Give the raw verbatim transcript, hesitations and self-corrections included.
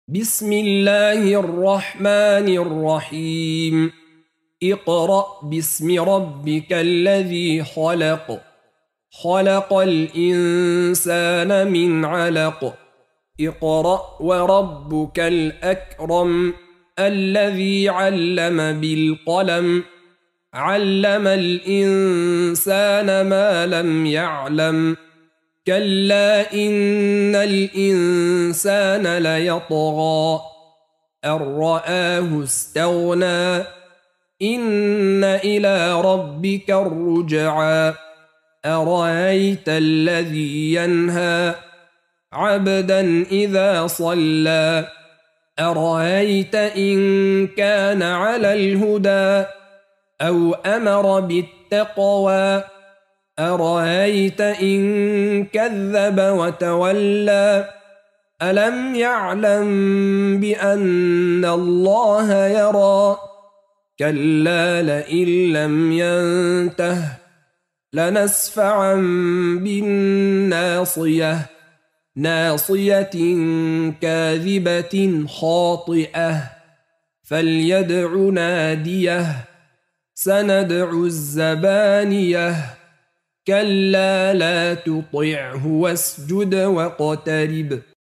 بسم الله الرحمن الرحيم. اقرأ باسم ربك الذي خلق خلق الإنسان من علق. اقرأ وربك الأكرم الذي علم بالقلم علم الإنسان ما لم يعلم. كلا إن الإنسان ليطغى أن رآه استغنى إن إلى ربك الرجعى. أرأيت الذي ينهى عبدا إذا صلى أرأيت إن كان على الهدى أو أمر بالتقوى أرأيت إن كذب وتولى ألم يعلم بأن الله يرى. كلا لئن لم ينته لنسفعا بالناصية ناصية كاذبة خاطئة فليدع ناديه سندع الزبانية. كلا لا تطعه واسجد واقترب.